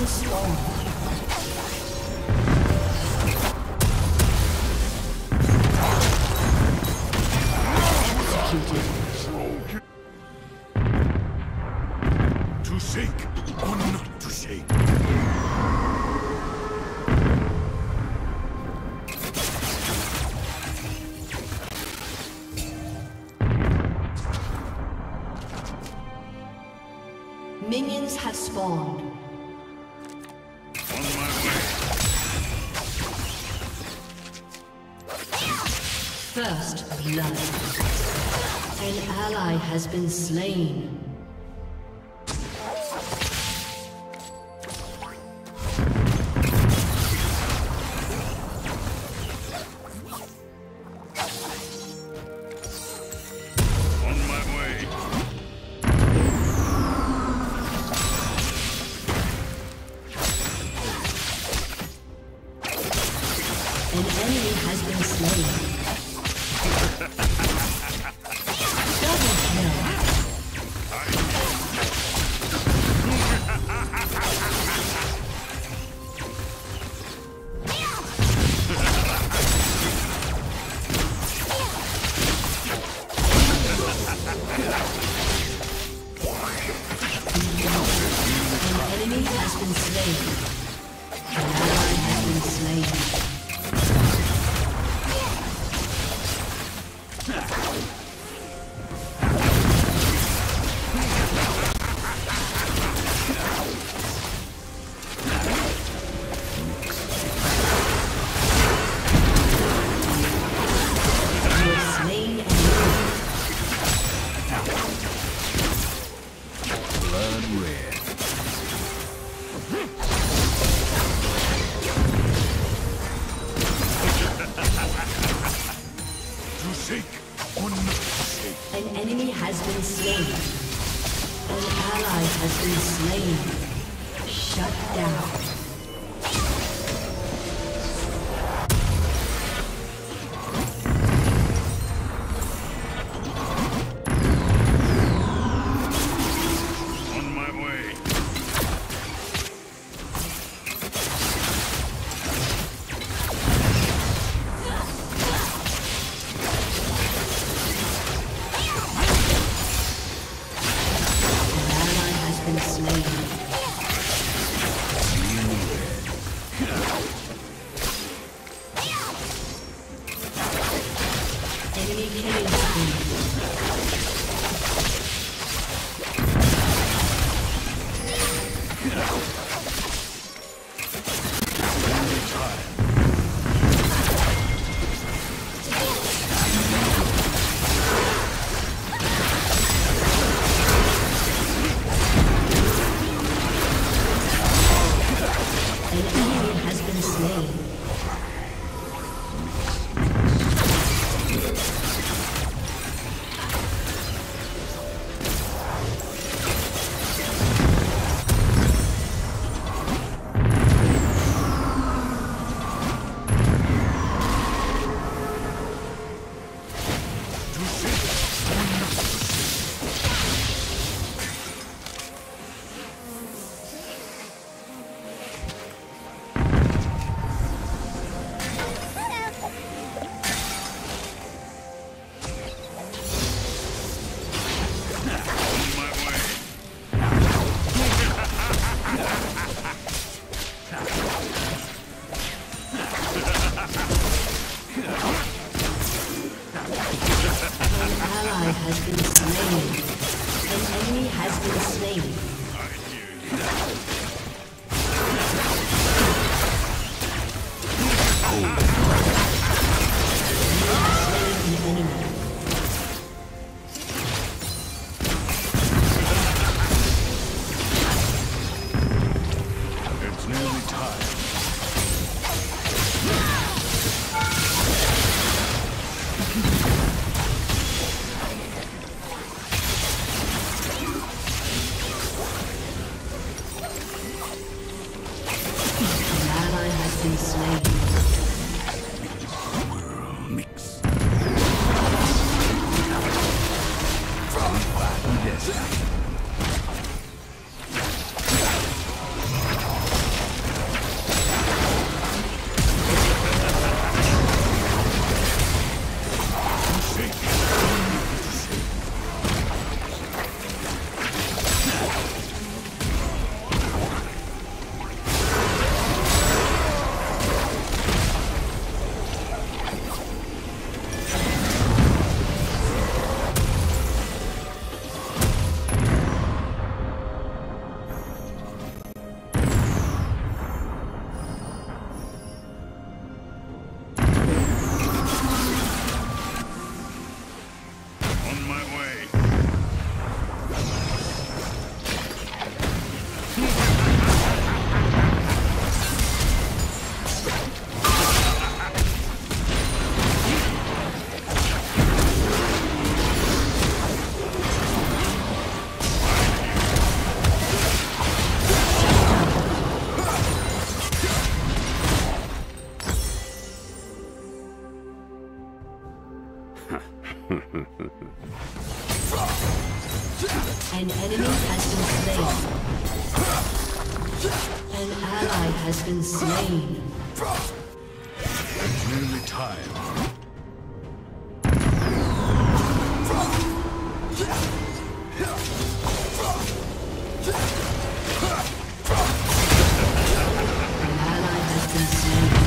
has spawned. To shake or not to shake? Minions have spawned. On my way. First blood. An ally has been slain. An enemy has been slain. Double kill. An enemy has been slain. An ally has been slain. An enemy has been slain. An ally has been slain. Shut down. has been slain. It's nearly time. An ally has been slain.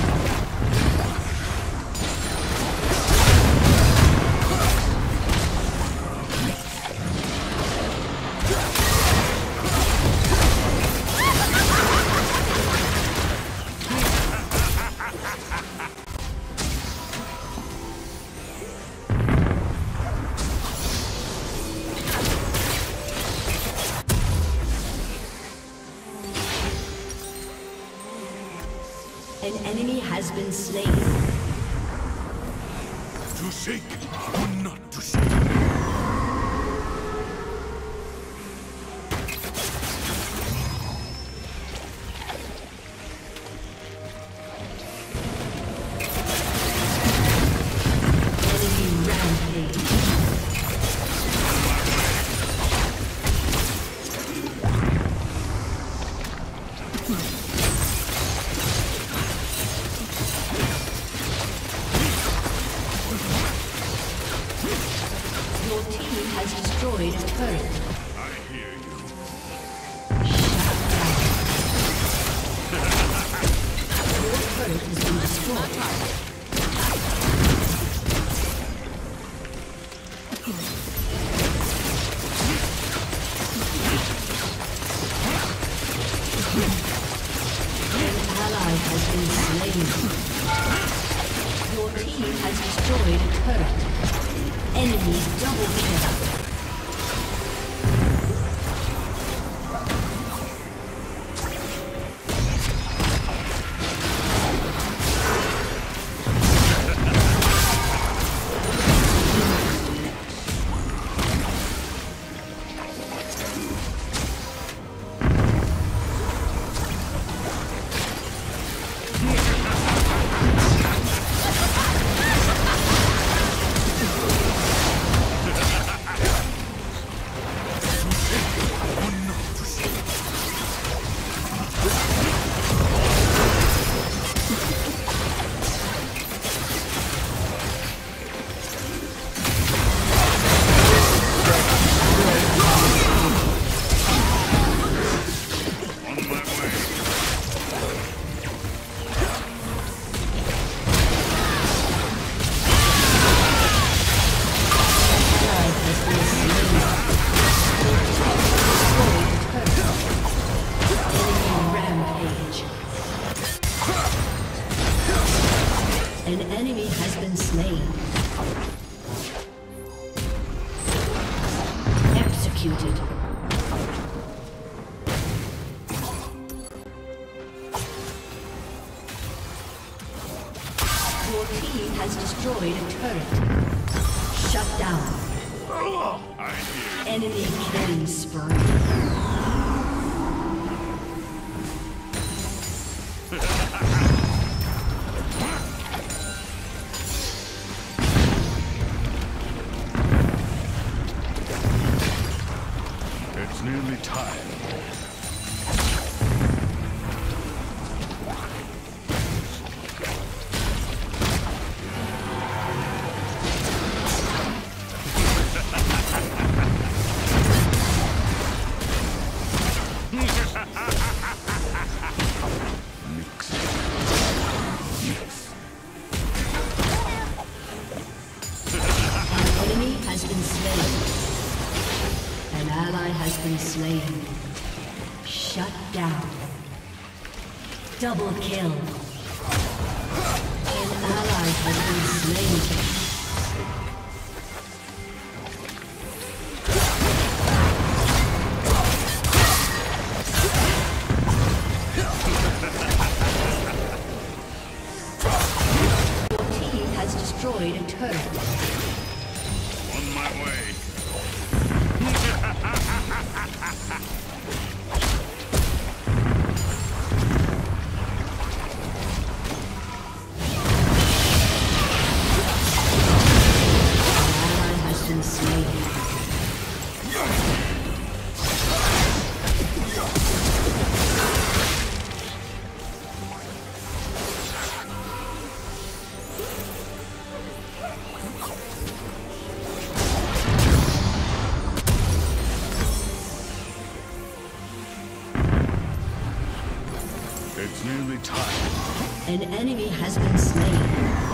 An enemy has been slain. To shake or not to shake. Enemy rampage. Your team has destroyed a turret. I hear you. Your turret has been destroyed. An ally has been slain. Your team has destroyed a turret. Enemy double kill. An enemy has been slain. Executed. Your team has destroyed a turret. Shut down. I hear you. Enemy killing spree. It's nearly time. Slain. Shut down. Double kill. An ally has been slain. Your team has destroyed a turret. On my way. It's nearly time. An enemy has been slain.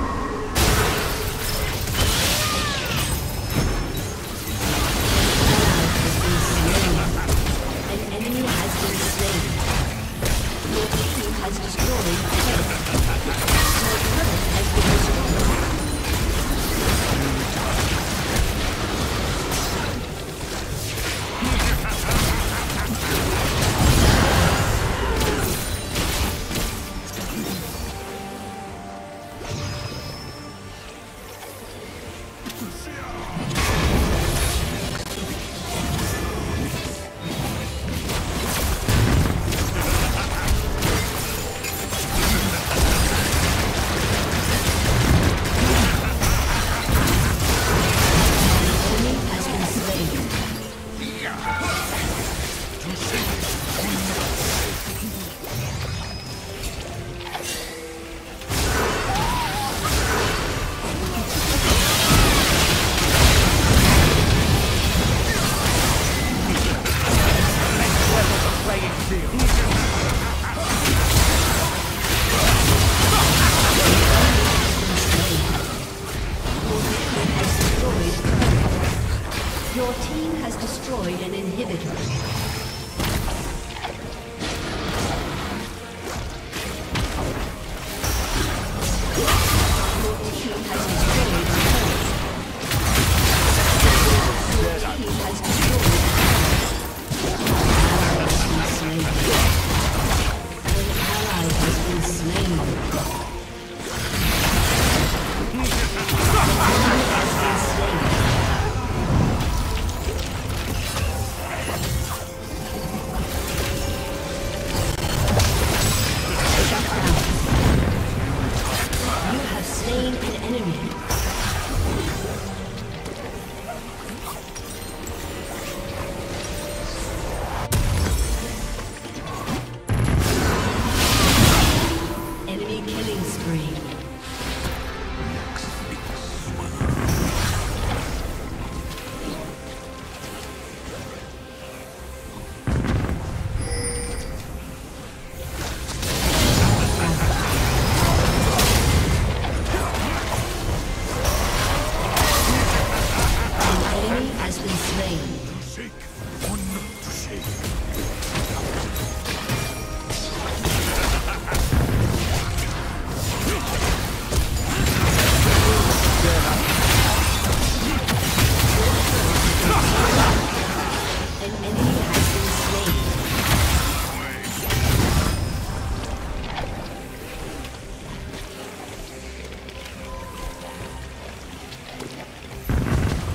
Your team has destroyed an inhibitor.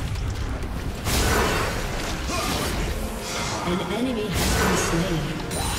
An enemy has been slain.